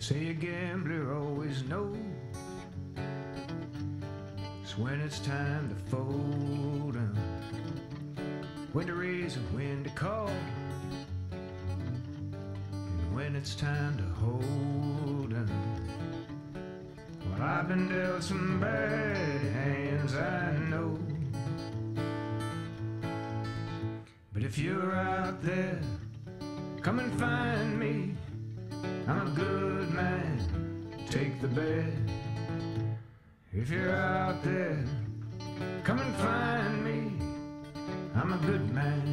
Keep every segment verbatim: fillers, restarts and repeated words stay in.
Say a gambler always knows it's when it's time to fold 'em, when to raise and when to call, and when it's time to hold 'em. Well, I've been dealt some bad hands, I know, but if you're out there, come and find me. I'm a good man, take the bet. If you're out there, come and find me. I'm a good man,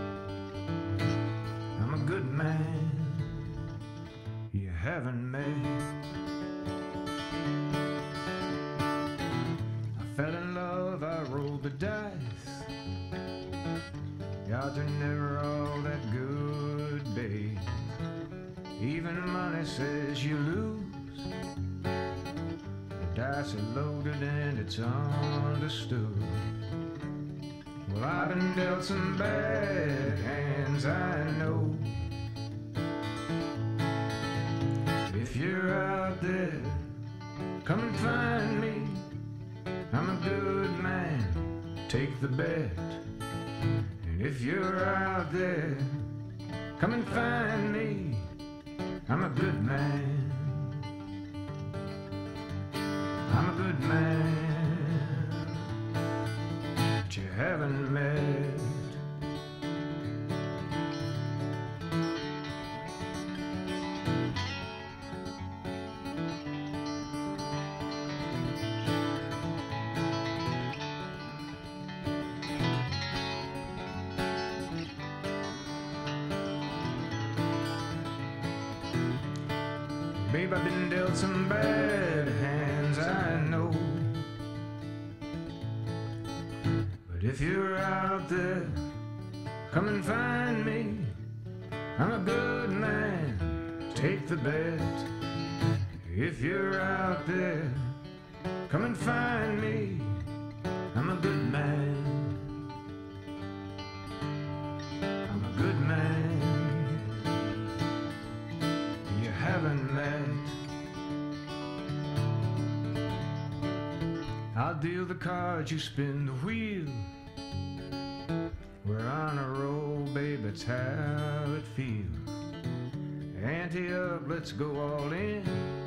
I'm a good man you haven't met. I fell in love, I rolled the dice. The odds are never all that good, babe. Even money says you lose. The dice are loaded and it's understood. Well, I've been dealt some bad hands, I know. If you're out there, come and find me. I'm a good man, take the bet. And if you're out there, come and find me. I'm a good man, I'm a good man that you haven't met. Babe, I've been dealt some bad hands, I know, but if you're out there, come and find me. I'm a good man, take the bet. If you're out there, come and find me. I'm a good man, I'm a good man you haven't met. I'll deal the cards, you spin the wheel. We're on a roll, babe, that's how it feels. Ante up, let's go all in.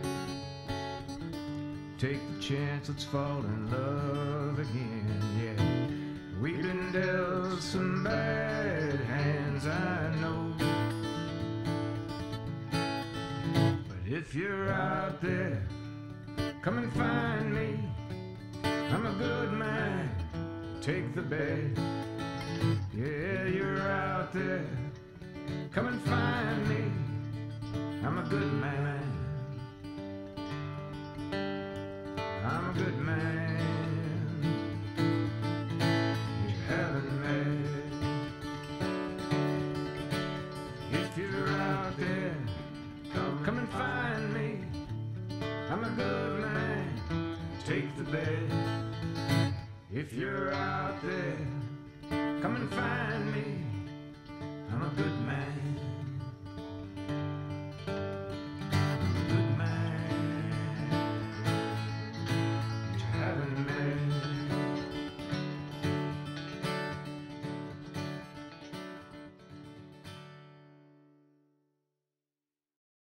Take the chance, let's fall in love again, yeah. We've been dealt some bad hands, I know, but if you're out there, come and find me. I'm a good man, take the bet. Yeah, you're out there, come and find me. I'm a good man, I'm a good man you haven't met. If you're out there, come and find me. I'm a good man, take the bet. If you're out there, come and find me. I'm a good man.